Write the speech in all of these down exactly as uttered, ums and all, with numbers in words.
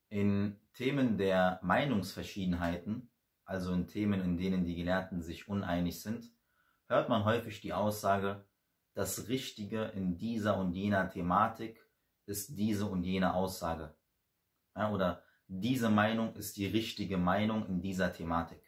In Themen der Meinungsverschiedenheiten, also in Themen, in denen die Gelehrten sich uneinig sind, hört man häufig die Aussage, das Richtige in dieser und jener Thematik ist diese und jene Aussage. Ja, oder diese Meinung ist die richtige Meinung in dieser Thematik.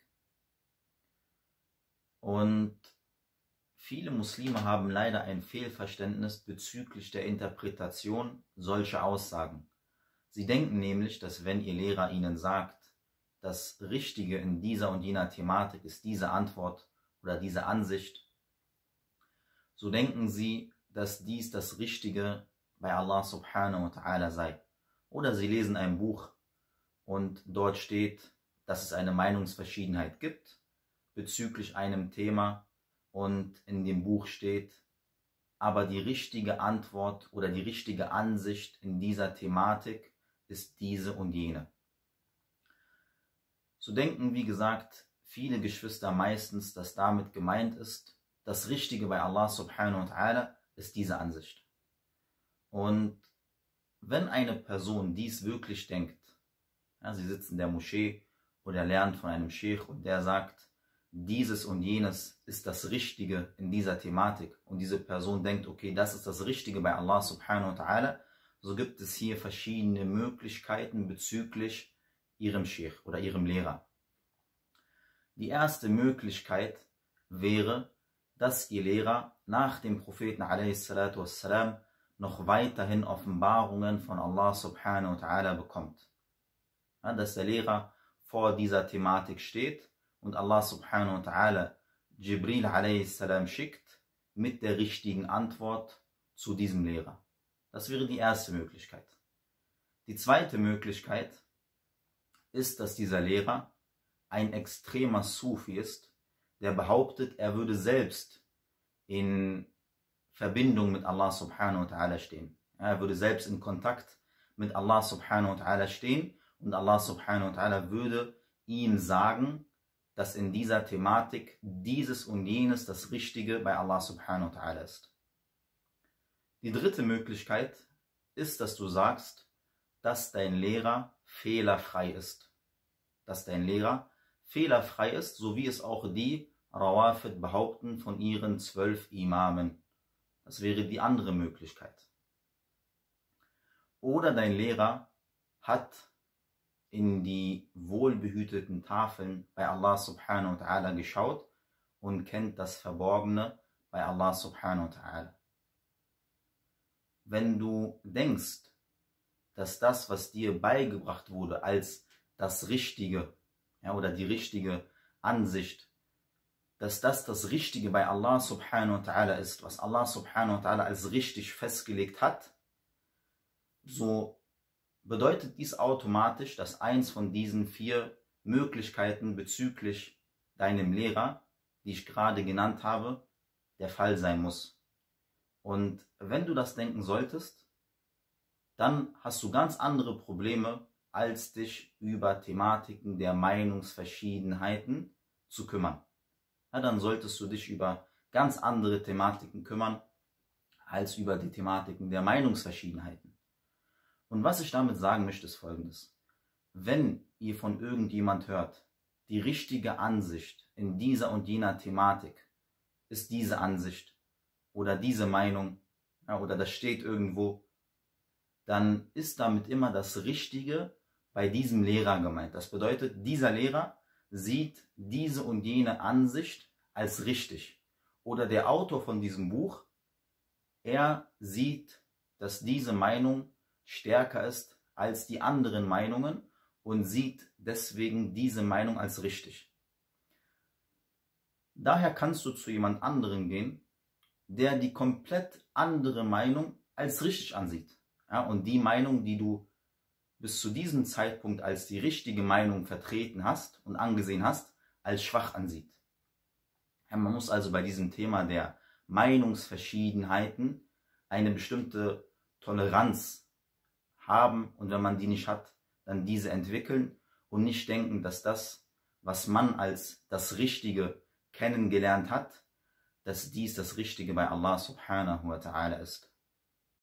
Und viele Muslime haben leider ein Fehlverständnis bezüglich der Interpretation solcher Aussagen. Sie denken nämlich, dass wenn ihr Lehrer ihnen sagt, das Richtige in dieser und jener Thematik ist diese Antwort oder diese Ansicht, so denken sie, dass dies das Richtige bei Allah subhanahu wa ta'ala sei. Oder sie lesen ein Buch und dort steht, dass es eine Meinungsverschiedenheit gibt bezüglich einem Thema und in dem Buch steht, aber die richtige Antwort oder die richtige Ansicht in dieser Thematik ist diese und jene. So denken, wie gesagt, viele Geschwister meistens, dass damit gemeint ist, das Richtige bei Allah subhanahu wa ta'ala ist diese Ansicht. Und wenn eine Person dies wirklich denkt, ja, sie sitzt in der Moschee oder lernt von einem Sheikh und der sagt, dieses und jenes ist das Richtige in dieser Thematik und diese Person denkt, okay, das ist das Richtige bei Allah subhanahu wa ta'ala, so gibt es hier verschiedene Möglichkeiten bezüglich ihrem Sheikh oder ihrem Lehrer. Die erste Möglichkeit wäre, dass ihr Lehrer nach dem Propheten a s. noch weiterhin Offenbarungen von Allah subhanahu wa ta'ala bekommt. Ja, dass der Lehrer vor dieser Thematik steht und Allah subhanahu wa ta'ala Jibril a s. schickt mit der richtigen Antwort zu diesem Lehrer. Das wäre die erste Möglichkeit. Die zweite Möglichkeit ist, dass dieser Lehrer ein extremer Sufi ist, der behauptet, er würde selbst in Verbindung mit Allah subhanahu wa ta'ala stehen. Er würde selbst in Kontakt mit Allah subhanahu wa ta'ala stehen und Allah subhanahu wa ta'ala würde ihm sagen, dass in dieser Thematik dieses und jenes das Richtige bei Allah subhanahu wa ta'ala ist. Die dritte Möglichkeit ist, dass du sagst, dass dein Lehrer fehlerfrei ist. Dass dein Lehrer fehlerfrei ist, so wie es auch die Rawafid behaupten von ihren zwölf Imamen. Das wäre die andere Möglichkeit. Oder dein Lehrer hat in die wohlbehüteten Tafeln bei Allah subhanahu wa ta'ala geschaut und kennt das Verborgene bei Allah subhanahu wa ta'ala. Wenn du denkst, dass das, was dir beigebracht wurde als das Richtige, ja, oder die richtige Ansicht, dass das das Richtige bei Allah subhanahu wa ta'ala ist, was Allah subhanahu wa ta'ala als richtig festgelegt hat, so bedeutet dies automatisch, dass eins von diesen vier Möglichkeiten bezüglich deinem Lehrer, die ich gerade genannt habe, der Fall sein muss. Und wenn du das denken solltest, dann hast du ganz andere Probleme, als dich über Thematiken der Meinungsverschiedenheiten zu kümmern. Ja, dann solltest du dich über ganz andere Thematiken kümmern, als über die Thematiken der Meinungsverschiedenheiten. Und was ich damit sagen möchte, ist Folgendes. Wenn ihr von irgendjemand hört, die richtige Ansicht in dieser und jener Thematik ist diese Ansicht oder diese Meinung, ja, oder das steht irgendwo, dann ist damit immer das Richtige bei diesem Lehrer gemeint. Das bedeutet, dieser Lehrer sieht diese und jene Ansicht als richtig. Oder der Autor von diesem Buch, er sieht, dass diese Meinung stärker ist als die anderen Meinungen und sieht deswegen diese Meinung als richtig. Daher kannst du zu jemand anderem gehen, der die komplett andere Meinung als richtig ansieht. Ja, und die Meinung, die du bis zu diesem Zeitpunkt als die richtige Meinung vertreten hast und angesehen hast, als schwach ansieht. Ja, man muss also bei diesem Thema der Meinungsverschiedenheiten eine bestimmte Toleranz haben und wenn man die nicht hat, dann diese entwickeln und nicht denken, dass das, was man als das Richtige kennengelernt hat, dass dies das Richtige bei Allah subhanahu wa ta'ala ist.